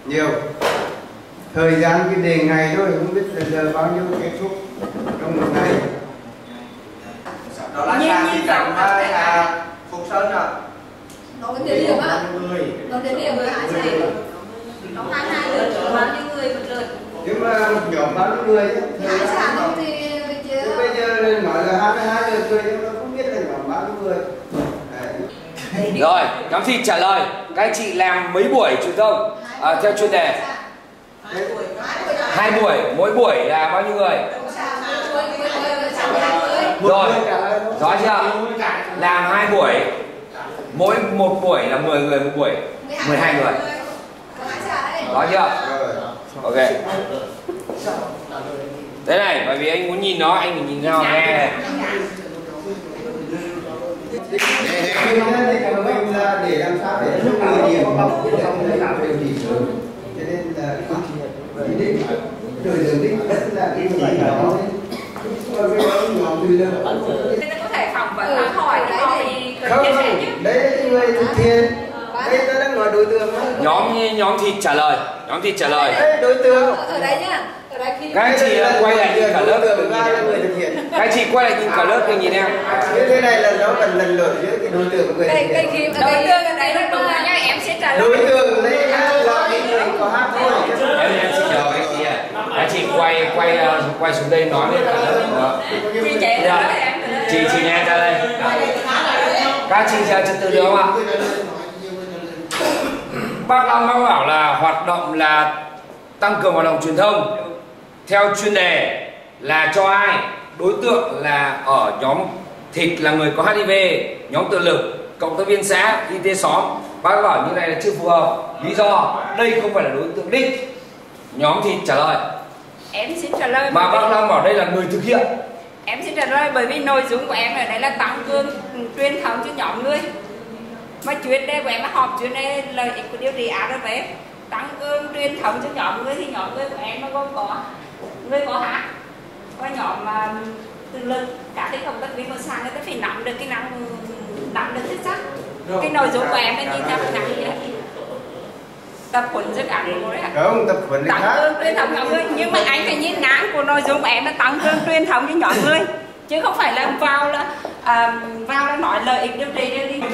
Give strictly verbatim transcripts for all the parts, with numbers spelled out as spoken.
Nhiều. Thời gian cái đề ngày thôi, không biết là giờ bao nhiêu kết thúc trong một ngày. Đó là sáng thì chẳng hay là Phúc Sơn ạ. Nó có địa điểm ạ? Nó địa điểm với hai xe. Nó hai hai lượt, bao nhiêu người một lượt. Nhưng mà nhóm bao nhiêu người chứ? Hai sáng không thì bây giờ nói là hai mươi hai lượt người nhưng mà không biết là nhóm bao nhiêu người. Rồi, nhóm thi trả lời. Các anh chị làm mấy buổi truyền thông à, theo chuyên đề? Hai buổi, mỗi buổi là bao nhiêu người? Rồi, rõ chưa? Làm hai buổi, mỗi một buổi là mười người một buổi, mười hai người. Rõ chưa? Ok. Thế này, bởi vì anh muốn nhìn nó, anh phải nhìn nhau nghe này. Để làm sao để giúp người điểm học để không lấy làm điều gì sớm, cho nên là ý định đời đường đích rất là cái gì đó còn cái đó nhóm từ lâu nên có thể phỏng vấn ừ, hỏi cái họ thì không không đấy là người thực hiện đây tôi đang nói đối tượng nhóm nhóm thi trả lời nhóm thi trả lời đấy, đối tượng ở đây nhá. Các anh chị quay lại nhìn cả lớp được là người thực hiện. Các anh chị quay lại nhìn cả lớp thì nhìn em. Như thế này là nó cần lần lượt giữa cái đối tượng của người thực hiện. Đây khi đối tượng ở đây là đúng là nha, em sẽ trả lời. Đối tượng đây là cái người có hát thôi. Em em xin chào các anh chị ạ. Các anh chị quay quay quay xuống đây nói với cả lớp. Chị chạy ra em. Chị chị nghe ra đây. Các chị trật tự được không ạ? Bác Long bác bảo là hoạt động là tăng cường hoạt động truyền thông theo chuyên đề là cho ai, đối tượng là ở nhóm thịt là người có hát i vê, nhóm tự lực, cộng tác viên xã, y tế xóm. Bác bảo như này là chưa phù hợp, lý do đây không phải là đối tượng đích. Nhóm thịt trả lời. Em xin trả lời. Mà bác Long bảo đây là người thực hiện. Em xin trả lời bởi vì nội dung của em ở đây là tăng cường truyền thông cho nhóm người. Mà chuyên đề của em là họp chuyên đề lợi ích của điều trị a rờ vê, tăng cường truyền thông cho nhóm người thì nhóm người của em nó gồm có người có hát và nhóm mà tự lực, cả cái công tác viên của xã người ta phải nắm được cái năng nắm được thiết sắc cái nội dung của em là nhìn theo cái năng gì tập huấn cho cả người đấy ạ. Không, tập huấn tăng cường truyền thông nhóm người, nhưng mà anh phải nhìn ngang của nội dung của em là tăng cường truyền thông cho nhóm người chứ không phải là vào là à, vào là nói lợi ích điều trị đi đi.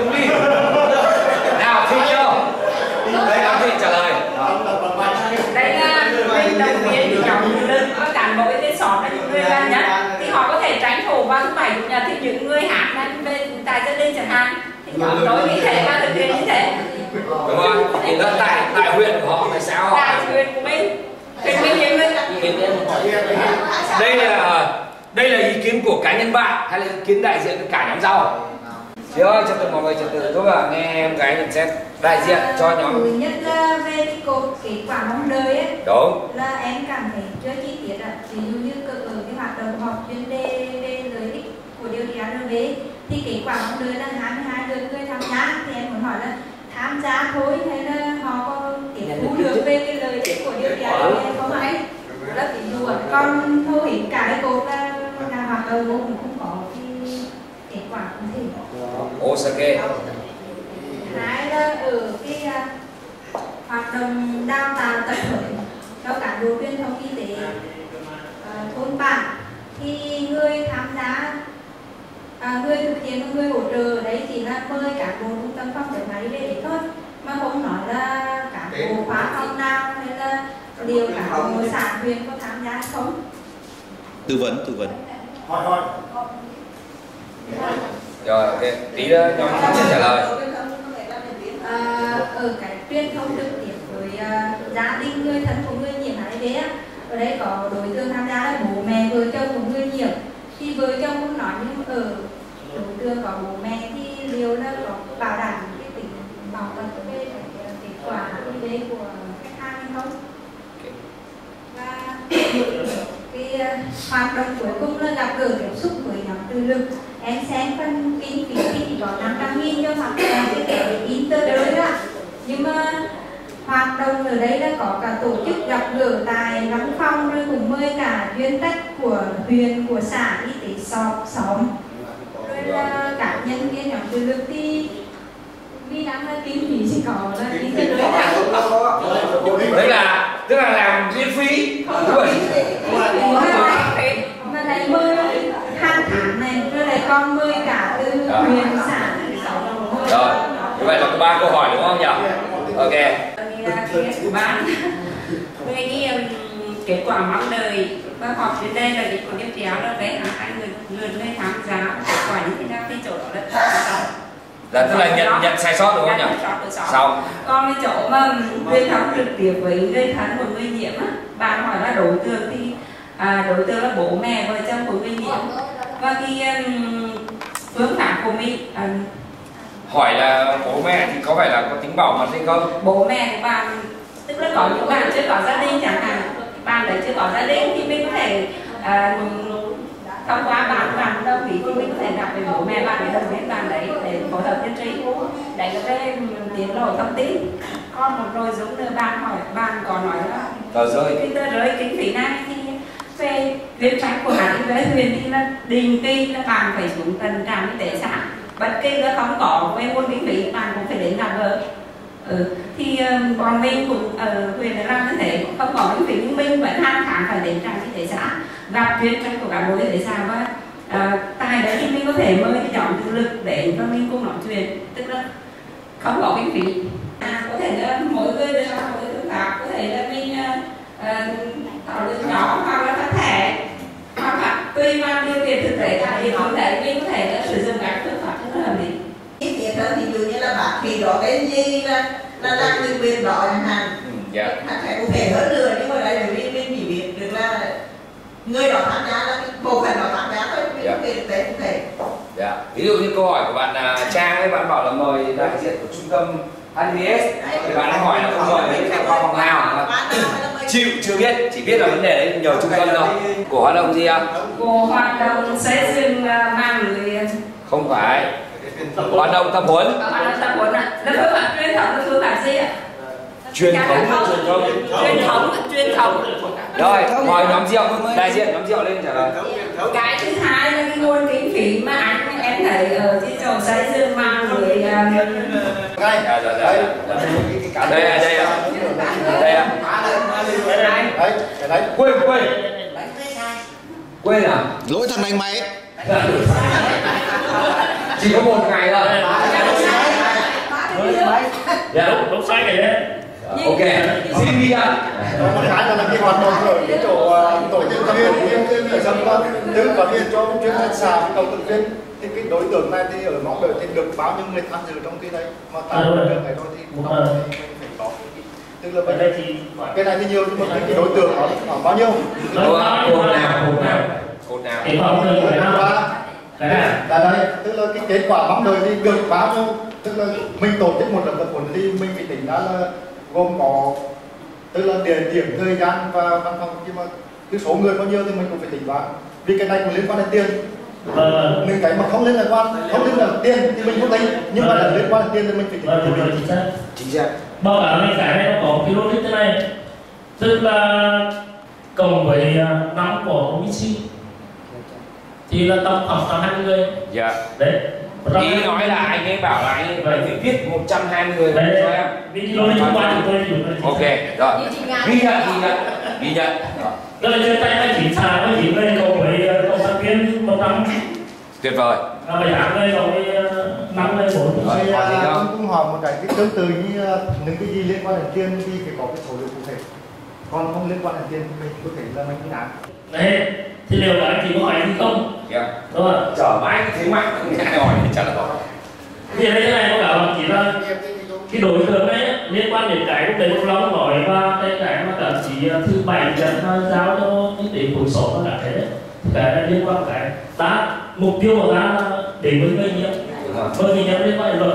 Nào thi chưa? Đây là thi trả lời. Đây là mình đồng viên thì nhóm đơn có cán bộ y tế xóm là những người gần nhất thì họ có thể tránh thủ vào thứ bảy chủ nhật thì những người hát nên bên tại gia đình chẳng hạn thì nhóm tôi nghĩ thế và thực hiện như thế. Đúng không? Thì nó tại tại huyện của họ, tại xã họ. Tại huyện của mình. Huyện mình hiện mình. Đây là đây là ý kiến của cá nhân bạn hay là ý kiến đại diện của cả nhóm rau? Chị ơi, cho mọi người trật tự giúp ạ, nghe em gái nhận xét đại diện cho nhóm. Thứ nhất là về cái cột kết quả mong đợi ấy. Đúng. Là em cảm thấy chưa chi tiết ạ. Ví dụ như cơ ở cái hoạt động họp chuyên đề về lợi ích của điều trị a rờ vê thì kết quả mong đợi là hai mươi hai lượt người tham gia, thì em muốn hỏi là tham gia thôi hay là họ có tiếp thu được về cái lợi ích của điều trị a rờ vê không ấy? Đó là ví dụ ạ. Còn hô hữu cả cái cột là là hoạt động cũng không có cái kết quả cụ thể. Osake. Hai là ở cái uh, hoạt động đào tạo tập huấn cho cán bộ truyền thông y tế uh, thôn bản thì người tham gia uh, người thực hiện và người hỗ trợ ở đấy chỉ là mời cán bộ trung tâm phòng chống hát i vê đấy thôi, mà không nói là cán bộ khóa phòng nào hay là điều cán bộ xã huyện có tham gia không. Tư vấn tư vấn hỏi hỏi Rồi, ok, tí nữa nhóm sẽ trả lời. À, ở cái truyền thông trực tiếp với uh, gia đình người thân của người nhiễm hát i vê á, ở đây có đối tượng tham gia là bố mẹ vợ chồng của người nhiễm, thì vợ chồng cũng nói nhưng ở đối tượng có bố mẹ thì liệu là có bảo đảm cái tính bảo mật về kết quả hát i vê của khách hàng hay không. Và cái uh, hoạt động cuối cùng là gặp gỡ tiếp xúc với nhóm tự lực. Em xem phần kinh phí thì có năm trăm nghìn cho hoạt động cái kẻ Inter đời đó, nhưng mà hoạt động ở đây là có cả tổ chức gặp gỡ tại văn phòng rồi cũng mời cả chuyên trách của huyện, của xã, y tế xóm xóm rồi là các nhân viên nhóm tự lực thì vì đang là kinh phí chỉ có là Inter đời đó. Đấy là tức là làm miễn phí. Đúng rồi. Mà này mười hai tháng này, rồi này con mười cả từ huyện xã. Rồi, như vậy là có ba câu hỏi đúng không nhỉ? Ok. Của bạn về cái kết quả mong đợi và họp đến đây là cái của tiếp theo là bé hai người người nơi tham gia kết quả như thế nào thì chỗ đó là Là tức là nhận nhận sai sót đúng không nhỉ? Xong. Còn cái chỗ mà truyền thống trực tiếp với người thân của người nhiễm á, bạn hỏi là đối tượng thì à, đối tượng là bố mẹ vợ chồng của người nhiễm và cái um, phương pháp của mình um, hỏi là bố mẹ thì có phải là có tính bảo mật hay không? Bố mẹ của bạn tức là có những bạn chưa có gia đình chẳng hạn, bạn đấy chưa có gia đình thì mình có thể à, thông qua bạn bạn đồng ý thì mình có thể gặp với bố mẹ bạn để đồng viên bạn đấy để phối hợp nhân trí. Đấy là cái tiến lộ thông tin. Còn một nội dung nữa bạn hỏi bạn có nói là tờ rơi cái tờ rơi kinh phí này thì về việc trách của hãng y tế huyện thì là định kỳ là bạn phải xuống tận trạm y tế xã, bất kỳ là không có về nguồn kinh phí bạn cũng phải đến gặp gỡ. Ừ. Thì uh, bọn mình cũng ở uh, huyện đã làm như thế, không có kinh phí nhưng mình vẫn hàng tháng phải đến trạm y tế xã gặp chuyên trách của cán bộ y tế xã và uh, tại đấy thì mình có thể mời cái nhóm tự lực để và mình cùng nói chuyện, tức là không có kinh phí. À, có thể là mỗi người đều có mỗi phương pháp, có thể là mình uh, tạo được nhóm hoặc là phát thẻ hoặc là tùy vào điều kiện thực tế tại địa phương đấy mình có thể là sử dụng các phương pháp rất là hợp lý. Ý nghĩa hơn thì dụ như là bạn thì đó cái gì là là là người quyền đó chẳng hạn. Dạ. Hẳn phải cụ thể hơn nữa nhưng mà đây là mình mình chỉ biết được là người đó tham gia là cái bộ phận đó tham gia thôi, mình không biết tế cụ thể. Dạ. Ví dụ như câu hỏi của bạn là Trang ấy, bạn bảo là mời đại diện của trung tâm hát i vê ết thì bạn hỏi là không mời đến các phòng nào, chịu chưa biết, chỉ biết là vấn đề đấy nhờ trung tâm thôi. Của hoạt động gì ạ? Của hoạt động xây dựng mạng lưới. Không phải. Hoạt động tập huấn. Hoạt động tập huấn ạ. Là phương pháp truyền thống là phương pháp gì ạ? Truyền thống truyền thống. Truyền thống truyền thống. Rồi, mời nhóm rượu, đại diện nhóm rượu lên trả lời. Cái thứ hai là cái nguồn kinh phí mà anh em thấy ở cái chỗ xây dựng mạng lưới. Dạ dạ dạ. Đây đây đây ạ. Đây ạ. Quên quên. Quên à? Lỗi thằng này mày. Chỉ có một ngày thôi. Dạ đúng đúng sai ngày đấy. Ok, xin ghi nhận. Một cái là cái hoạt động ở cái chỗ tổ chức tập viên viên viên người dân đó, tư vấn viên cho chuyên gia xã đầu tư viên thì cái đối tượng này thì ở mong đợi thì được bao nhiêu người tham dự trong cái đấy mà tại được này thôi thì cũng phải có. Tức là bên đây thì cái này thì nhiều nhưng mà cái đối tượng nó khoảng bao nhiêu? Cột nào cột nào cột nào? Cái khoảng mười ba. Là đây, tức là cái kết quả mong đợi thì được bao nhiêu? Tức là mình tổ chức một lần tập huấn thì mình phải tính ra là gồm có tức là địa điểm, thời gian và văn phòng, nhưng mà cái số người bao nhiêu thì mình cũng phải tính toán vì cái này cũng liên quan đến tiền. Vâng. Mình cái mà không liên quan không liên quan đến tiền thì mình không tính, nhưng mà là liên quan đến tiền thì mình phải tính. Vâng, vâng, chính xác. Chính xác. Báo cáo này cái này nó có một cái logic thế này, tức là cộng với năm của O E C thì là tầm khoảng tầm hai mươi người. Dạ. Đấy. Ý nói là anh ấy bảo là anh ấy phải viết một trăm hai mươi người cho em. Vì logic chúng ta chúng tôi dùng. Ok, rồi. Ghi nhận, ghi nhận, ghi nhận. Đó là trên tay anh chỉ xài với chỉ người cộng với cộng tác viên một trăm. Tuyệt vời. À, bảy tám người cộng với năm người bốn. Thì tôi cũng hỏi một cái cái tương tự như những cái gì liên quan đến tiền thì phải có cái số liệu cụ thể. Còn không liên quan đến tiền thì mình có thể là mình cứ án. Đấy, thì liệu là anh chỉ có hỏi gì không? Yeah. Đúng không? Chở mãi cái thế mạnh không nghe hỏi thì trả lời. Thì đây cái này có cả là chỉ là cái đối tượng đấy liên quan đến cái lúc đấy lúc Long nói và cái cái mà cả chỉ thứ bảy dẫn giao cho cái để phối số và cả cái đấy cái này liên quan cái ta mục tiêu của ta là để với người nhiễm với người nhiễm liên quan đến luật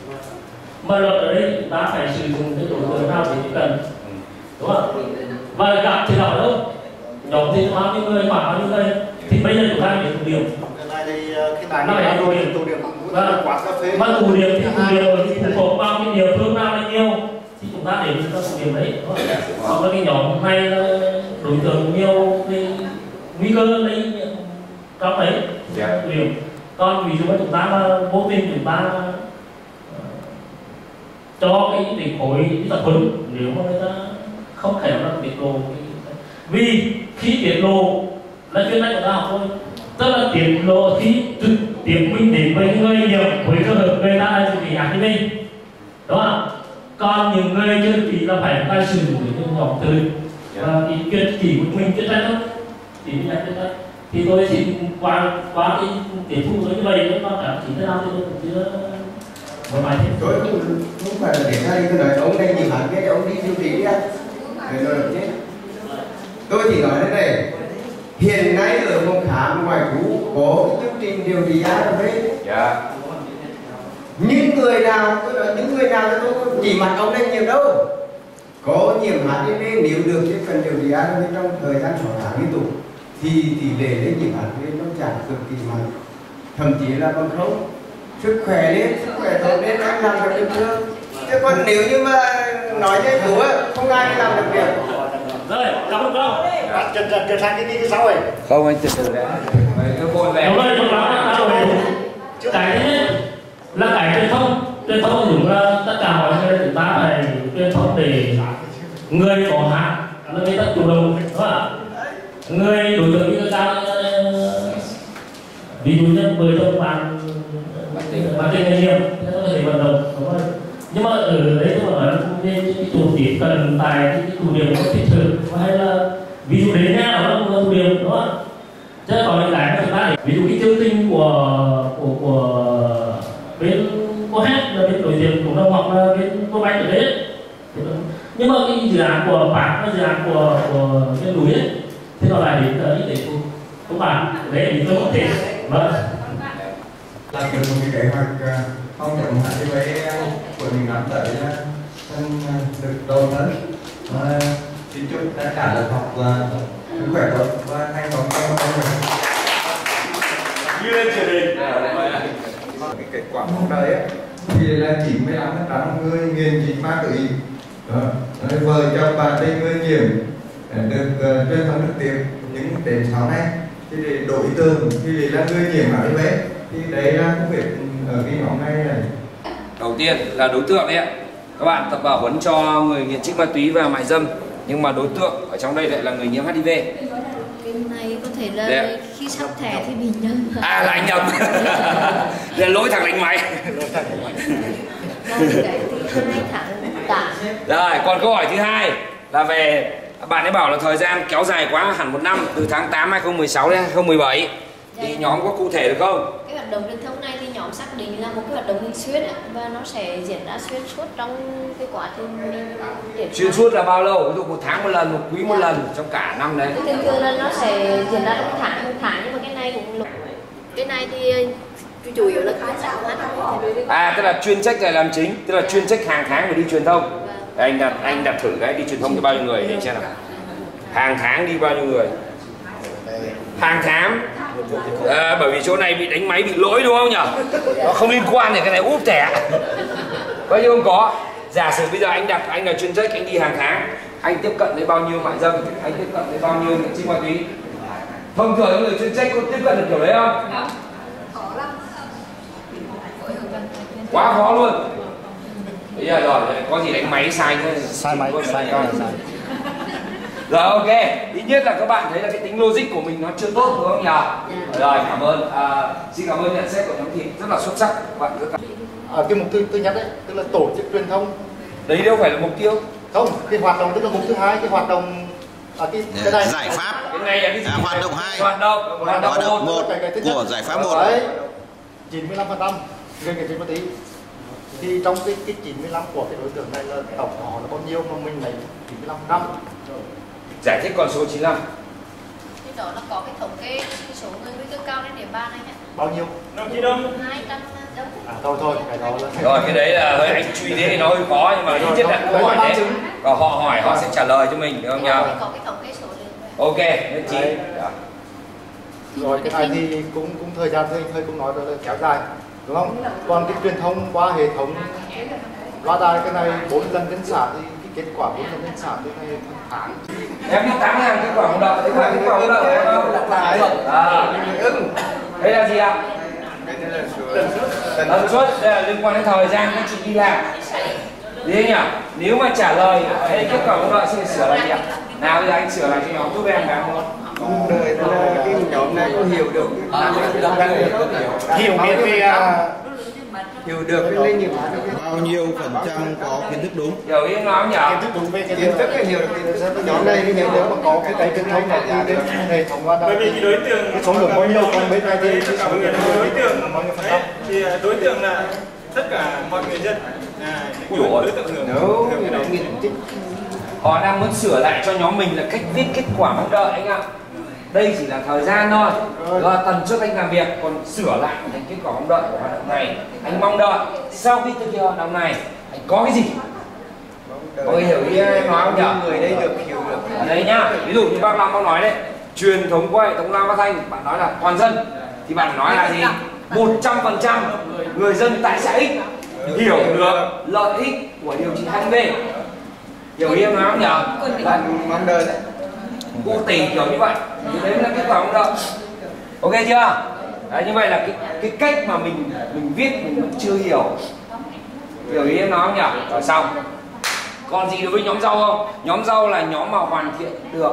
mà luật ở đây chúng ta phải sử dụng cái đối tượng nào để chỉ cần đúng không? Và gặp thì hỏi đâu nhóm thì bao nhiêu người khoảng bao nhiêu người thì bây giờ chúng ta để tụ điểm cái này thì cái này là tụ điểm tụ điểm và quán cà phê mà tụ điểm thì tụ điểm thì phụ thuộc vào cái địa phương nào là nhiều thì chúng ta để chúng ta tụ điểm đấy. Còn cái nhóm này là đối tượng nhiều cái nguy cơ lấy trong đấy tụ điểm. Còn ví dụ mà chúng ta mà vô tình chúng ta cho cái để khối cái tập huấn nếu mà người ta không thể là tiết lộ. Vì khi tiết lộ là chuyên ngành của ta học thôi, tức là tiết lộ khi trực tiếp mình đến với người nhiễm với trường hợp người ta là bị hát i vê, đúng không? Còn những người chưa bị là phải tai sử với những nhóm từ và cái chuyên chỉ của mình chuyên trách thôi, chỉ mình chuyên trách. Thì tôi xin qua qua cái tiếp thu như vậy nó còn cảm chỉ thế nào thì tôi cũng chưa một bài thêm. Tôi không không phải là để thay tôi nói ông đây nhìn hẳn cái ông đi siêu thị đi ăn để tôi được chết. Tôi chỉ nói thế này, hiện nay ở phòng khám ngoài cũ có cái chương trình điều trị a rờ vê. Dạ. Những người nào, tôi nói những người nào tôi không chỉ mặt ông đây nhiều đâu. Có nhiễm hát i vê nếu được chỉ cần điều trị a rờ vê trong thời gian sáu tháng liên tục thì tỷ lệ lây nhiễm hát i vê nó giảm cực kỳ mạnh, thậm chí là còn không. Sức khỏe lên, sức khỏe tốt lên anh làm được bình thường. Chứ còn nếu như mà nói như chú á, không ai làm được việc. Rồi, cảm ơn không? Trần Trần Trần sang cái đi cái sau này. Không, anh từ từ đã. Cứ vội về. Đúng rồi, tôi nói là sao rồi? Cái thứ nhất là cái truyền thông. Truyền thông dùng là tất cả mọi người chúng ta phải truyền thông để người có hát là người ta chủ động, đúng không ạ? Người đối tượng như ta ví dụ như với trong bạn bạn tình nghề nghiệp thì có thể vận động, đúng không? Nhưng mà ở đấy tôi nói là nên cái chủ tiết cần tài cái chủ điểm có thiết thực hay là ví dụ đến nha đó là chủ điểm, đúng không? Chứ còn những cái mà chúng ta để ví dụ cái chương trình của của của bên cô hát là bên đối tượng của đông hoặc là bên cô bánh ở đấy, nhưng mà cái dự án của bạn là dự án của của bên núi ấy thế nó lại đến tới để các bạn đấy thì tôi có thể vâng Làm được một cái kế hoạch phòng chống hát i vê của mình năm tới được đầu tấn. Xin chúc tất cả lớp học sức khỏe tốt và thành công trong công việc. Như lên truyền hình. Cái kết quả cuộc đời ấy thì là chín mươi lăm phần trăm người nghiện dịch ma túy, vợ chồng bạn tình người nhiễm được truyền thông trực tiếp, nhưng đến sau này thì để đổi tường thì là người nhiễm hát i vê thì đấy là công việc ở cái nhóm này này. Đầu tiên là đối tượng đấy ạ. Các bạn tập bảo huấn cho người nghiện trích ma túy và mại dâm, nhưng mà đối tượng ở trong đây lại là người nhiễm hát i vê. Cái này có thể là đấy. Khi sắp thẻ thì bị nhầm. À lại nhầm. Là lỗi thằng đánh máy. hai tháng tả. Rồi, còn câu hỏi thứ hai là về bạn ấy bảo là thời gian kéo dài quá hẳn một năm, từ tháng tám năm hai nghìn không trăm mười sáu đến hai nghìn không trăm mười bảy. Thì nhóm có cụ thể được không? Cái hoạt động truyền thông này thì nhóm xác định là một cái hoạt động thường xuyên và nó sẽ diễn ra xuyên suốt trong cái quá trình mình xuyên suốt là bao lâu? Ví dụ một tháng một lần, một quý một lần trong cả năm đấy. Thường thường là nó sẽ diễn ra trong tháng một tháng, nhưng mà cái này cũng cái này thì chủ yếu là khai sáng hết. À, tức là chuyên trách là làm chính, tức là chuyên trách hàng tháng phải đi truyền thông. Anh đặt anh đặt thử cái đi truyền thông cho bao nhiêu người để xem nào. Hàng tháng đi bao nhiêu người? Hàng tháng. À, bởi vì chỗ này bị đánh máy bị lỗi đúng không nhỉ? Nó không liên quan đến cái này úp thẻ. Bao nhiêu không có. Giả sử bây giờ anh đặt anh là chuyên trách, anh đi hàng tháng, anh tiếp cận với bao nhiêu mại dâm, anh tiếp cận với bao nhiêu nghiện trích ma túy. Thông thường người chuyên trách có tiếp cận được kiểu đấy không? Quá khó luôn. Bây giờ rồi, có gì đánh máy sai thôi. Sai máy, sai con là sai. Rồi ok, ít nhất là các bạn thấy là cái tính logic của mình nó chưa tốt đúng không nhỉ? Rồi cảm ơn, à, xin cảm ơn nhận xét của nhóm Thịt rất là xuất sắc. Các bạn rất là... À, cái mục tiêu thứ nhất đấy, tức là tổ chức truyền thông. Đấy đâu phải là mục tiêu. Không, cái hoạt động tức là mục thứ hai, cái hoạt động à, cái, cái này giải pháp. Cái này là cái gì? À, hoạt động hai. Hoạt động, hoạt động, Hoạt động một. một cái, cái của giải pháp một. Đấy, chín mươi lăm phần trăm người nghiện trích ma túy. Thì trong cái, cái chín mươi lăm của cái đối tượng này là tổng họ là bao nhiêu mà mình lấy chín mươi lăm phần trăm. Giải thích con số chín mươi lăm. Thì đó là có cái thống kê số người nguy cơ cao trên địa bàn này nhé. Bao nhiêu? hai trăm đâu. À thôi thôi, cái đó là... Rồi cái đấy là hơi anh truy thế thì nó hơi khó, nhưng mà ít nhất là câu hỏi đấy. Còn họ hỏi họ sẽ trả lời cho mình đúng không nhỉ? Có cái thống kê số lượng. Ok, nhất trí. Rồi cái này thì cũng cũng thời gian thôi, thôi cũng nói rồi là kéo dài, đúng không? Còn cái truyền thông qua hệ thống loa đài cái này bốn lần đến xã thì cái kết quả bốn lần đến xã thì này tháng. Em đi tám ngàn kết quả một đợt, kết quả kết quả một đợt em không? À, đây là gì ạ? Tần suất, đây là liên quan đến thời gian các chị đi làm. Thế nhỉ? Nếu mà trả lời ở đây kết quả mong đợi sẽ sửa lại gì ạ? Nào bây giờ anh sửa lại cho nhóm giúp em cái không? Mong đợi là cái nhóm này có hiểu được hiểu biết về hiểu được cái lây nhiễm Bao nhiêu phần trăm có kiến thức đúng? Hiểu ý nói nhỉ? kiến thức đúng về cái kiến thức cái hiểu được cái nhóm này thì nếu mà có cái cái truyền thông này thì đến hệ thống hoạt động. Bởi vì cái đối tượng cái số lượng bao nhiêu còn bên này thì cái số lượng đối tượng bao nhiêu phần trăm? thì đối tượng là tất cả mọi người dân. À, đối tượng hưởng Nếu cái đó nghiên cứu Họ đang muốn sửa lại cho nhóm mình là cách viết kết quả mong đợi anh ạ. Đây chỉ là thời gian thôi, là tần suất anh làm việc, còn sửa lại thành kết quả mong đợi của hoạt động này. Anh mong đợi sau khi thực hiện hoạt động này anh có cái gì? Có hiểu ý em nói không nhỉ? Người đây được hiểu được. Ở đây nhá, ví dụ như bác Long có nói đấy, truyền thống của hệ thống Lam Phát Thanh, bạn nói là toàn dân, thì bạn nói là gì? một trăm phần trăm người dân tại xã X hiểu được lợi ích của điều trị hát i vê. Hiểu ý em nói không nhỉ? Bạn mong đợi đấy. Cụ tỷ kiểu như vậy, thì đấy là kết quả mong đợi. Ok chưa? Đấy, như vậy là cái cái cách mà mình mình viết mình vẫn chưa hiểu. Hiểu ý em nói không nhỉ? Rồi xong. Còn gì đối với nhóm rau không? Nhóm rau là nhóm mà hoàn thiện được,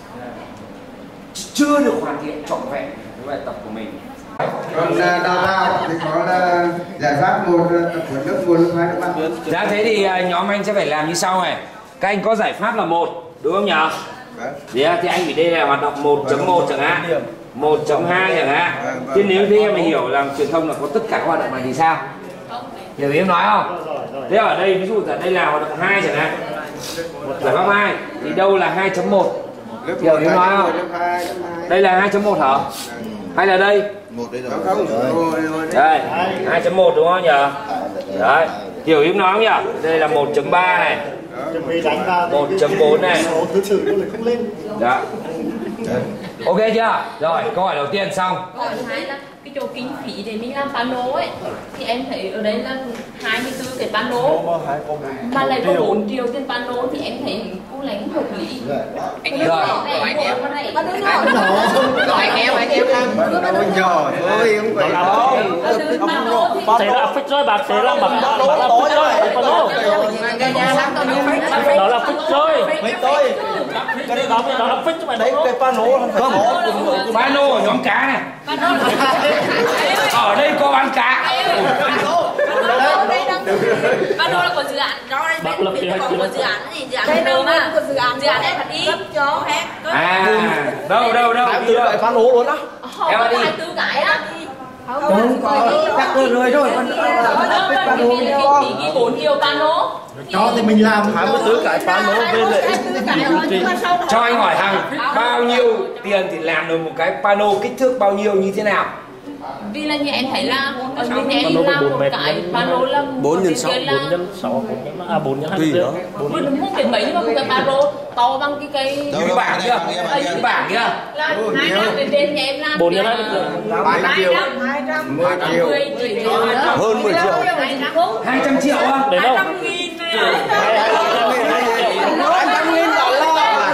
chưa được hoàn thiện trọn vẹn cái bài tập của mình. Còn đào tạo thì có là giải pháp một tập huấn nước một nước hai nước ba. Đã thế thì nhóm anh sẽ phải làm như sau này. Các anh có giải pháp là một, đúng không nhỉ? Thì, thì anh phải đây là hoạt động một chấm một chẳng hạn, một chấm hai chẳng hạn. Chứ nếu thế em hiểu là truyền thông là có tất cả các hoạt động này thì sao? Hiểu ý em nói không? Thế ở đây ví dụ là đây là hoạt động hai chẳng hạn, giải pháp hai thì đâu là hai chấm một? Hiểu ý em nói không? Đây là hai chấm một hả? Hay là đây? Một đây rồi. Đây, hai chấm một đúng không nhỉ? Đấy, hiểu ý em nói không nhỉ? Đây là một chấm ba này, một chấm bốn này. Dạ. Ok chưa? Rồi, câu hỏi đầu tiên xong. Câu hỏi thứ hai là cái chỗ kinh phí để mình làm pano ấy, thì em thấy ở đây là hai mươi tư cái pano mà lại có bốn triệu tiền pano thì em thấy cũng là hợp lý. Rồi. Gọi em vào đây. Gọi em anh em làm. Mình nhỏ thôi không phải đó. Thế là fix rồi, bác sẽ làm bác bác là fix rồi, pano. Đó là fix rồi. Cái đó đó là fix chứ mà đấy cái pano không. Pano ở nhóm cá này. Ở đây có bán cá. Pano là của dự án, đó đây bên phía của dự án gì dự án đâu mà của dự án dự án em phải đi cho hết. À, đâu đâu đâu. Hai mươi tư cái pano luôn á. Em đi hai mươi tư cái á. Không có chắc rồi rồi rồi. Ghi bốn triệu pano. Cho thì mình làm hai mươi tư cái pano về lợi ích. Cho anh hỏi thằng bao nhiêu tiền thì làm được một cái pano kích thước bao nhiêu như thế nào? Vì là như em thấy là ở bên em làm một cái pano là bốn nhân sáu, bốn nhân sáu, bốn nhân à bốn nhân hai tùy đó. không biết mấy nhưng mà một cái pano to bằng cái cây Cái bảng kia, cái bảng kia. là hai trăm đến bên nhà em làm bốn nhân hai hai triệu. mười triệu. Hơn mười triệu. hai trăm triệu á? Đấy đâu? hai trăm nghìn đô la.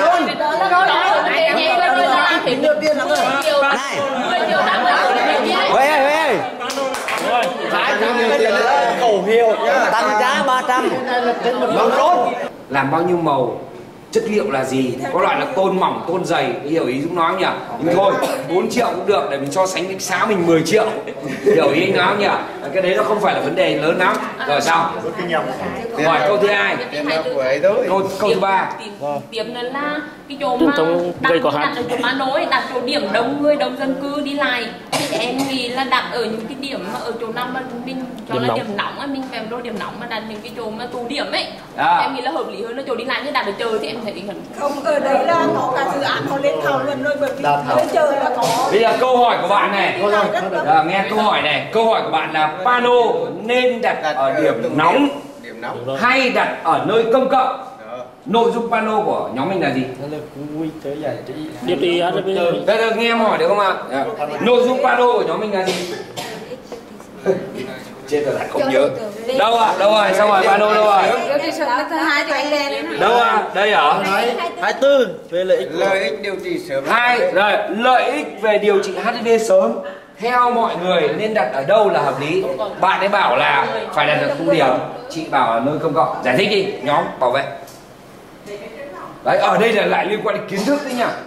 Này. Ôi ơi ơi. hai trăm nghìn tiền là khẩu hiệu Tăng giá ba trăm. Làm bao nhiêu màu, chất liệu là gì, có loại là tôn mỏng, tôn dày, hiểu ý Dũng nói không nhỉ? Nhưng thôi, bốn triệu cũng được để mình so sánh với xã mình mười triệu. Hiểu ý anh nói không nhỉ? Cái đấy nó không phải là vấn đề lớn lắm. Rồi sao? Hỏi câu thứ hai. Câu, câu thứ ba. Điểm là là cái chỗ mà đặt đặt ở chỗ pano ấy, đặt chỗ điểm đông người, đông dân cư đi lại. Thì em nghĩ là đặt ở những cái điểm mà ở chỗ nào mà mình cho là điểm nóng á, mình kèm đôi điểm nóng mà đặt những cái chỗ mà tụ điểm ấy. À. Em nghĩ là hợp lý hơn là chỗ đi lại, như đặt ở chờ thì em thấy gần. Không, ở đấy là có cả dự án họ lên thảo luận rồi, bởi vì ở chờ là có. Bây giờ câu hỏi của bạn này. À, nghe câu hỏi này, câu hỏi của bạn là pano nên đặt ở điểm nóng hay đặt ở nơi công cộng? Nội dung pano của nhóm mình là gì? Điểm đi á, Đây là nghe em hỏi được không ạ? À? Nội dung pano của nhóm mình là gì? Chết rồi lại không nhớ. Đâu ạ? À? Đâu rồi? Xong rồi pano đâu rồi? Đâu ạ? À? Đây hả? hai mươi tư về lợi ích Lợi ích điều trị sớm. Hai rồi lợi ích về điều trị hát i vê sớm. theo mọi người nên đặt ở đâu là hợp lý? Bạn ấy bảo là phải đặt ở khu điểm, chị bảo là nơi công cộng. Giải thích đi, nhóm bảo vệ. Đấy, ở đây là lại liên quan đến kiến thức đấy nhá.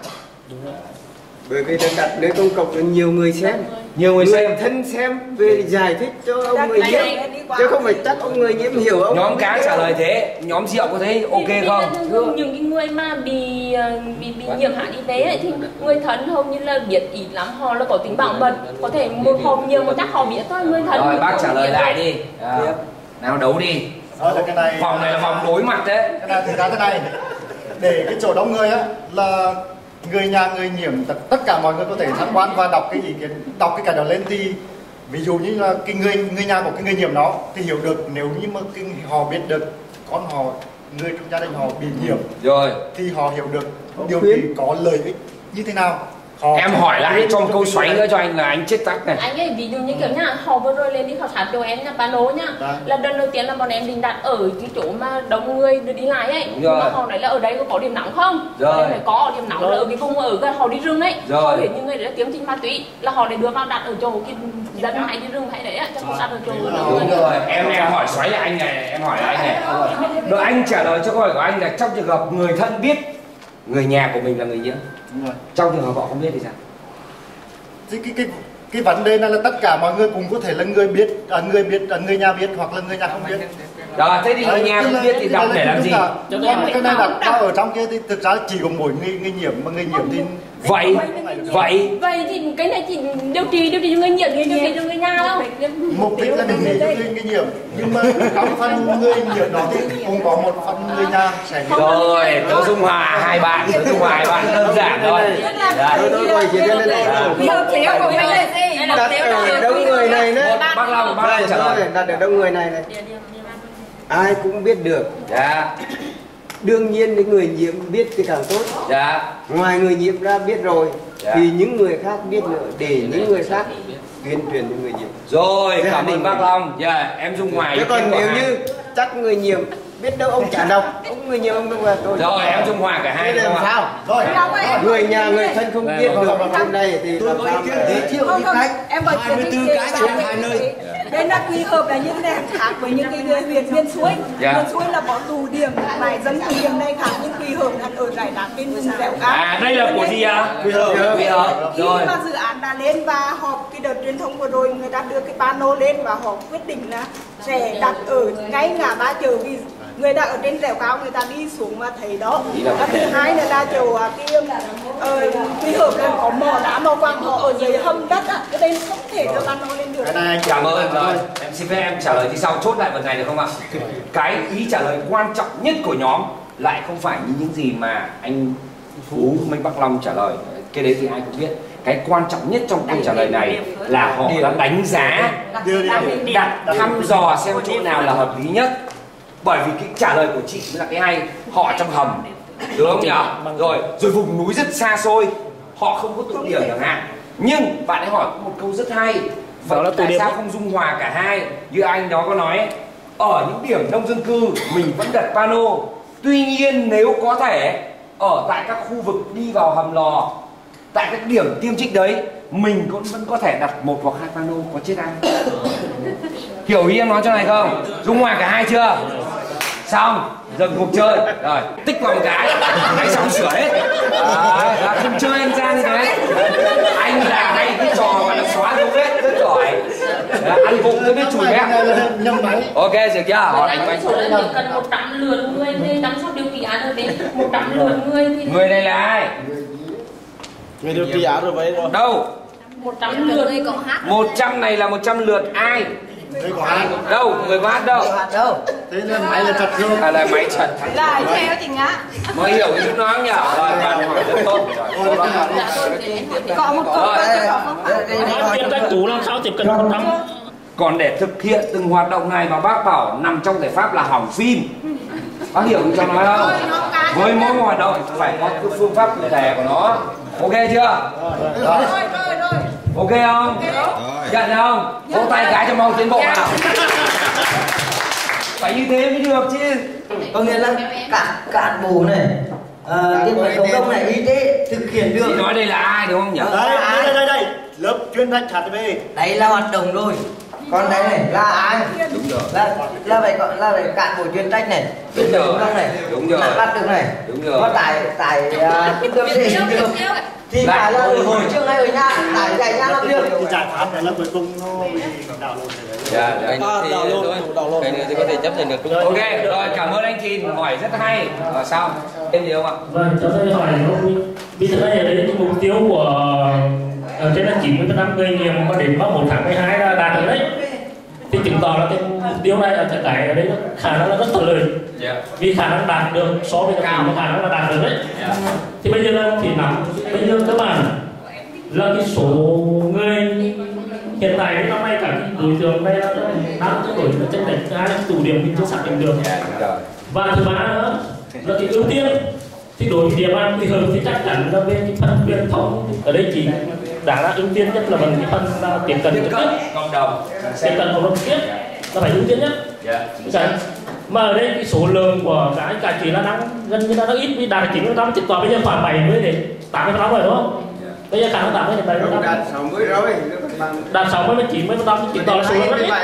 Bởi vì đặt nơi công cộng cho nhiều người xem, nhiều người, người xem thân xem về giải thích cho ông người nhiễm, chứ không phải chắc ông người nhiễm hiểu ông. Nhóm cá trả lời thế, nhóm Diệu có thấy ok không? Những cái người mà bị bị, bị nhiễm hát i vê ấy, thì người thân hầu như là biết ít lắm, họ là có tính bảo mật, có thể một họ nhiều một chắc họ biết thôi, người thân. Rồi bác trả lời lại đi. À, nào đấu đi. Đó là cái này. Vòng này là vòng đối mặt đấy. Cái này thì ra thế này, để cái chỗ đông người á là người nhà người nhiễm tất cả mọi người có thể tham quan và đọc cái ý kiến, đọc cái cái đó lên thì ví dụ như là cái người người nhà của cái người nhiễm đó thì hiểu được, nếu như mà cái, họ biết được con họ, người trong gia đình họ bị nhiễm rồi thì họ hiểu được điều gì có lợi ích như thế nào. Họ em hỏi lại trong câu xoáy nữa cho anh là anh chết tắc này. Anh ấy ví dụ như kiểu nhá, họ vừa rồi lên đi khảo sát chỗ em nhà Pano nhá, Đã. là lần đầu tiên là bọn em định đặt ở cái chỗ mà đông người đi lại ấy, nhưng mà họ nói là ở đây có, có điểm nóng không? Rồi. Bọn em phải có điểm nóng là ở cái vùng ở cái họ đi rừng ấy, Rồi. họ thấy những người đấy là kiếm trình ma túy là họ để đưa vào đặt ở chỗ cái dân hay đi rừng hay đấy á, chứ không đặt ở chỗ Đúng rồi, em em hỏi xoáy lại anh này, em hỏi lại anh này. Rồi anh trả lời cho câu hỏi của anh là trong trường hợp người thân biết người nhà của mình là người nhiễm, trong trường hợp họ không biết thì sao? cái cái cái cái vấn đề này là tất cả mọi người cũng có thể là người biết, à, người biết, à, người nhà biết hoặc là người nhà không biết. Rồi thế thì người nhà không biết thì đọc để làm gì? Còn cái này đặt bao ở trong kia thì thực ra chỉ có mỗi người người nhiễm, mà người nhiễm thì vậy vậy vậy thì cái này chỉ điều trị điều trị cho người nhiễm, điều trị cho người nhà đâu. mục đích là điều trị cho người người nhiễm, nhưng mà trong phần người nhiễm đó thì cũng có một phần người nhà sẽ rồi. Tớ Dung Hòa hai bạn, tớ Dung Hòa hai bạn đơn giản thôi. Tôi tôi quay chuyện lên này. Đặt ở đông người này đấy. Bác Long, bác Long trả lời. Đặt ở đông người này này. Ai cũng biết được. Dạ. Đương nhiên những người nhiễm biết thì càng tốt. Dạ. Ngoài người nhiễm ra biết rồi, dạ, thì những người khác biết nữa, để những người khác tuyên truyền cho người nhiễm. Rồi, cảm ơn bác Long. Dạ, em Dung Hoài. Chứ còn nếu như chắc người nhiễm biết đâu ông chả đọc, ông người nhiễm ông đâu là tôi. Rồi, em Dung Hòa cả hai làm sao? Rồi, người nhà người thân không biết được trên đây thì làm sao giới thiệu đi khách em có hai mươi tư cái xuống hai nơi. Đây là quy hợp là những này khác với những cái người huyện biên suối. Dạ. Biên suối là có tù điểm này, dân tù điểm này khác, nhưng quy hợp là ở rải đá bên vùng dẻo cao. À, đây là của gì à? Quy hợp. Quy hợp. Khi Rồi. mà dự án đã lên và họp cái đợt truyền thông vừa rồi, người ta đưa cái pano lên và họ quyết định là sẽ đặt ở ngay ngã ba chợ, vì người ta ở trên dẻo cao người ta đi xuống và thấy đó. Và thứ hai là là chỗ cái ờ, quy hợp là có mỏ đá mỏ vàng, họ ở dưới hầm đất á, cái đây không thể cho pano lên được. cái này anh Cảm ơn. Rồi, em xin phép em trả lời thì sau chốt lại phần này được không ạ? Cái ý trả lời quan trọng nhất của nhóm lại không phải như những gì mà anh Phú, Minh Bắc Long trả lời. Cái đấy thì ai cũng biết. Cái quan trọng nhất trong câu trả lời này là họ đã đánh giá, đặt thăm dò xem chỗ nào là hợp lý nhất. Bởi vì cái trả lời của chị mới là cái hay. Họ trong hầm, đúng không nhỉ? Rồi, rồi vùng núi rất xa xôi, họ không có tụ điểm chẳng hạn. Nhưng bạn ấy hỏi một câu rất hay. Vậy là tại sao không dung hòa cả hai? Như anh đó có nói, ở những điểm đông dân cư mình vẫn đặt pano. Tuy nhiên nếu có thể ở tại các khu vực đi vào hầm lò, tại các điểm tiêm trích đấy, mình cũng vẫn có thể đặt một hoặc hai pano, có chết ai. Hiểu ý em nói cho này không? Dung hòa cả hai chưa? Xong, dừng cuộc chơi. Rồi, tích vào một cái, hãy xong sửa hết. À, không chơi anh ra như thế. Anh là hay cái trò mà nó xóa dấu vết rất giỏi. Đó, ăn vụng tôi biết chùi mẹ. Ok, được chưa? Họ đánh bánh. Cần một trăm lượt người thì chăm sóc điều trị án ở đấy. một trăm lượt người thì Người này là ai? Người điều trị án rồi vậy rồi. Đâu? một trăm lượt người cộng hát. một trăm này là một trăm lượt ai? người có hát đâu? Người có hát đâu? Đâu? Thế là máy là thật không? À là máy thật. Lại theo chị Ngã. Mới hiểu cái chút nói nhỉ? Rồi, bạn hỏi rất tốt. Có một câu Tiếp cách cũ làm sao tiếp cận một trăm. Còn để thực hiện từng hoạt động này mà bác bảo nằm trong giải pháp là hỏng phim. Bác hiểu cho nói không? Với mỗi hoạt động phải có cái phương pháp cụ thể của nó. Ok chưa? Rồi rồi rồi. Ok không? Nhận không? Vỗ tay cái cho mau tiến bộ nào. Phải như thế mới được chứ. Có nghĩa là cả cán bộ này, trên mặt cộng đồng này, y tế thực hiện được. Chị nói đây là ai đúng không nhỉ? Đây, đây, đây, đây. lớp chuyên trách hát vê. Đấy là hoạt động rồi. Còn đấy này là ai? Đúng rồi. Là là phải gọi là phải cán bộ chuyên trách này. Đúng rồi. này. Đúng rồi. Nắm bắt được này. Đúng rồi. Có tại tại trung tâm để được. Thì phải là ở hồi trước hay ở nhà, tại tại nhà làm việc. Thì giải pháp này là cuối cùng nó bị đảo lộn rồi đấy. Dạ, dạ. À, đảo lộn, đảo lộn. Cái nữa thì có thể chấp nhận được. Ok, rồi cảm ơn anh Thìn hỏi rất hay. Rồi sao? Thêm gì không ạ? Vâng, cháu sẽ hỏi ông bây giờ đây là cái mục tiêu của ở trên là chín mươi phần trăm người nghiệp mà đến vào một tháng mười hai là đạt được đấy. Thì chứng tỏ là cái mục tiêu này ở cái cái ở đây khả năng là rất thuận lợi. Yeah. Vì khả năng đạt được so với cao khả năng là đạt được đấy. Yeah. Thì bây giờ là thì nắm bây giờ các bạn là cái số người hiện tại năm nay cả cái đối tượng đây là đang tương đối là tranh lệch hai tụ điểm mình chưa xác định được. Yeah, và thứ ba nữa là cái ưu tiên thì đối với địa bàn thì hợp thì chắc chắn là về cái phần truyền thống ở đây chỉ đã là ưu tiên nhất là phần cái phần là tiếp cận trực tiếp cộng đồng tiếp cận cộng đồng trực tiếp là phải ưu tiên nhất. Yeah. Mà ở đây cái số lượng của cái cả chỉ là đang gần như là nó ít vì đạt chín mươi phần trăm chỉ tòa bây giờ khoảng bảy mươi đến tám mươi phần trăm rồi đúng không? Bây giờ khoảng tám mươi đến bảy mươi phần trăm. Đạt sáu mươi rồi. Đạt sáu mươi đến chín mươi phần trăm chỉ tòa là số lượng rất ít.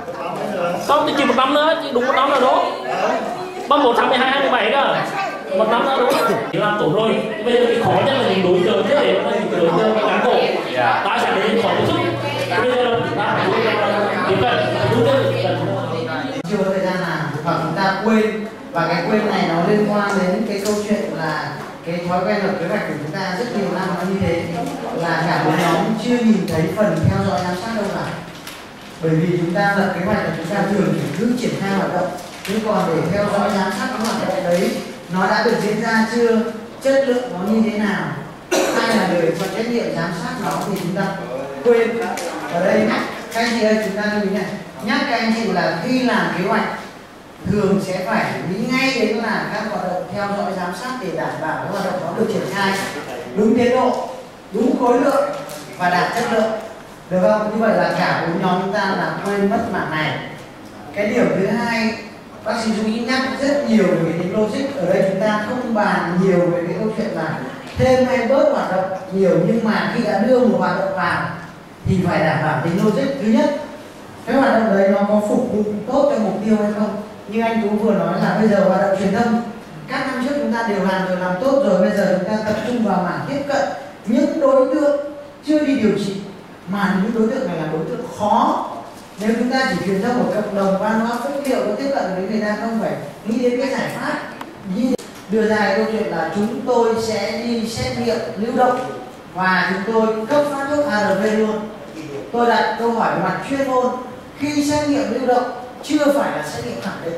Không thì chỉ một năm nữa, chỉ đúng một năm là đúng. Bằng một tháng mười hai, hai mươi bảy cơ. Một năm nữa đúng. Chỉ làm tốt rồi. Bây giờ cái khó nhất là những đối tượng thế để những đối tượng cán bộ. Ta sẽ đến khó một chút. Bây giờ ta phải tiếp cận đúng tư. Chưa có thời gian nào hoặc chúng ta quên, và cái quên này nó liên quan đến cái câu chuyện là cái thói quen lập kế hoạch của chúng ta rất nhiều năm nó như thế, là cả một nhóm chưa nhìn thấy phần theo dõi giám sát đâu cả. Bởi vì chúng ta lập kế hoạch là chúng ta thường chỉ cứ triển khai hoạt động, chứ còn để theo dõi giám sát cái hoạt động đấy nó đã được diễn ra chưa, chất lượng nó như thế nào, ai là người có trách nhiệm giám sát nó thì chúng ta quên. Ở đây các anh chị ơi, chúng ta lưu ý này, nhắc các anh chị là khi làm kế hoạch thường sẽ phải nghĩ ngay đến là các hoạt động theo dõi giám sát để đảm bảo các hoạt động nó được triển khai đúng tiến độ, đúng khối lượng và đạt chất lượng, được không? Như vậy là cả bốn nhóm chúng ta là quên mất mảng này. Cái điểm thứ hai, bác sĩ chú ý nhắc rất nhiều về cái tính logic. Ở đây chúng ta không bàn nhiều về cái câu chuyện là thêm hay bớt hoạt động nhiều, nhưng mà khi đã đưa một hoạt động vào thì phải đảm bảo tính logic. Thứ nhất, cái hoạt động đấy nó có phục vụ tốt cho mục tiêu hay không. Như anh Tú vừa nói là bây giờ hoạt động truyền thông các năm trước chúng ta đều làm rồi, làm tốt rồi, bây giờ chúng ta tập trung vào mảng tiếp cận những đối tượng chưa đi điều trị, mà những đối tượng này là đối tượng khó. Nếu chúng ta chỉ truyền thông một cộng đồng văn hóa phúc liệu có tiếp cận với người ta, không phải nghĩ đến cái giải pháp như đưa ra cái câu chuyện là chúng tôi sẽ đi xét nghiệm lưu động và chúng tôi cấp phát thuốc a rờ vê luôn. Tôi đặt câu hỏi về mặt chuyên môn, khi xét nghiệm lưu động chưa phải là xét nghiệm khẳng định,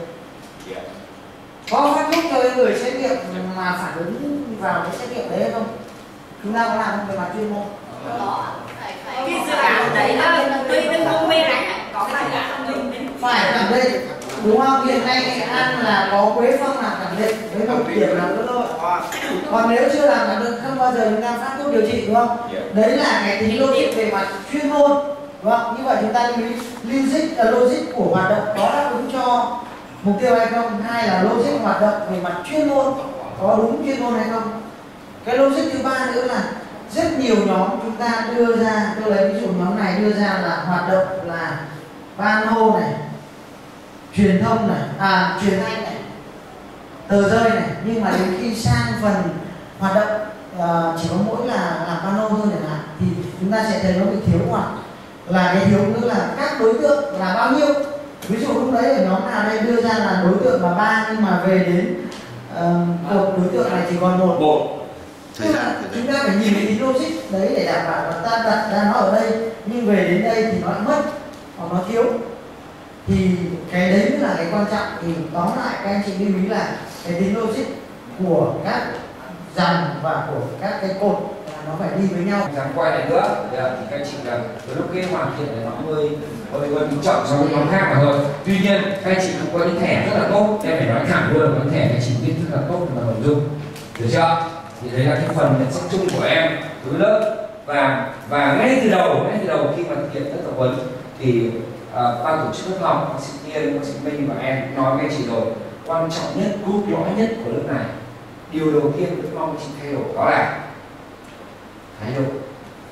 có phát thuốc cho người xét nghiệm mà phản ứng vào cái xét nghiệm đấy hay không? Chúng ta có làm không về mặt chuyên môn? Cái dự án đấy là tuy đừng không mê này có phải là phải khẳng định, đúng không? Hiện nay Nghệ An là có Quế Phong là khẳng định với một điểm là nữa thôi. Còn nếu chưa làm khẳng định không bao giờ chúng ta phát thuốc điều trị, đúng không? Đấy là cái tính logic về mặt chuyên môn, đúng không? Như vậy chúng ta lưu ý logic, logic của hoạt động có đáp ứng cho mục tiêu hay không? Hai là logic hoạt động về mặt chuyên môn có đúng chuyên môn hay không? Cái logic thứ ba nữa là rất nhiều nhóm chúng ta đưa ra, tôi lấy ví dụ nhóm này đưa ra là hoạt động là ban hô này, truyền thông này, à truyền thanh này, tờ rơi này, nhưng mà đến khi sang phần hoạt động uh, chỉ có mỗi là làm pano thôi chẳng hạn, thì chúng ta sẽ thấy nó bị thiếu khoảng là cái thiếu nữa là các đối tượng là bao nhiêu. Ví dụ lúc đấy ở nhóm nào đây đưa ra là đối tượng là ba, nhưng mà về đến uh, một đối tượng này chỉ còn một. một. Thời gian, chúng ta phải nhìn cái tính logic đấy để đảm bảo là ta đặt ra nó ở đây, nhưng về đến đây thì nó mất hoặc nó thiếu. Thì cái đấy mới là cái quan trọng. Thì tóm lại các anh chị lưu ý là cái tính logic của các dàn và của các cái cột nó phải đi với nhau. Dám quay lại nữa thì các anh chị là từ lúc cái hoàn thiện này nó hơi hơi hơi chậm so với nhóm khác mà thôi. Tuy nhiên các anh chị cũng có những thẻ rất là tốt, em phải nói thẳng luôn, những thẻ các anh chị biết rất là tốt về nội dung, được chưa? Thì đấy là cái phần nhận xét chung của em với lớp, và và ngay từ đầu ngay từ đầu khi mà thực hiện lớp tập huấn thì uh, ban tổ chức lớp học, bác sĩ Kiên, bác sĩ Minh và em cũng nói với anh chị rồi, quan trọng nhất, cốt lõi nhất của lớp này, điều đầu tiên tôi mong chị thay đổi đó là thái độ.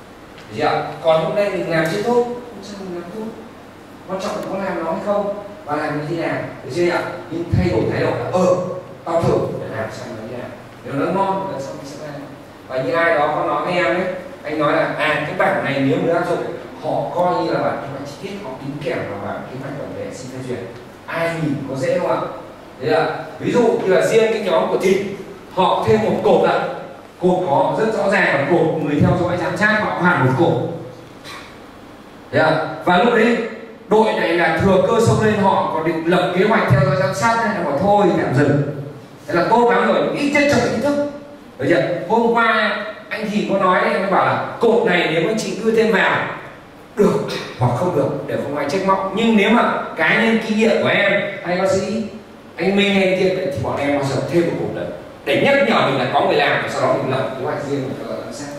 Được chưa? Còn hôm nay mình làm chưa tốt, hôm sau mình làm tốt. Quan trọng là có làm nó hay không và làm như thế nào, được chưa ạ? Nhưng thay đổi thái độ là ờ tao thử để làm xem nó như nào. Nếu nó ngon thì lần sau mình sẽ làm. Và như ai đó có nói với em đấy, anh nói là à cái bảng này nếu mới áp dụng, họ coi như là bản kế hoạch chi tiết, họ đính kèm vào bảng kế hoạch tổng thể xin phê duyệt. Ai nhìn có dễ không ạ? Thế là ví dụ như là riêng cái nhóm của thịt, họ thêm một cột ạ, cột có rất rõ ràng là cột người theo dõi giám sát, họ hẳn một cột. Thế à? Và lúc đấy đội này là thừa cơ xông lên, họ còn định lập kế hoạch theo dõi giám sát hay là bảo thôi tạm dừng. Thế là tốt lắm rồi, ít nhất trong ý thức. Được chưa? Hôm qua anh thì có nói đấy, anh bảo là cột này nếu anh chị đưa thêm vào được hoặc không được để không ai trách móc. Nhưng nếu mà cá nhân kinh nghiệm của em hay bác sĩ anh Minh hay Tiên thì bọn em bao giờ thêm một cột đấy để nhắc nhở mình là có người làm, và sau đó mình lập kế hoạch riêng cho giám sát.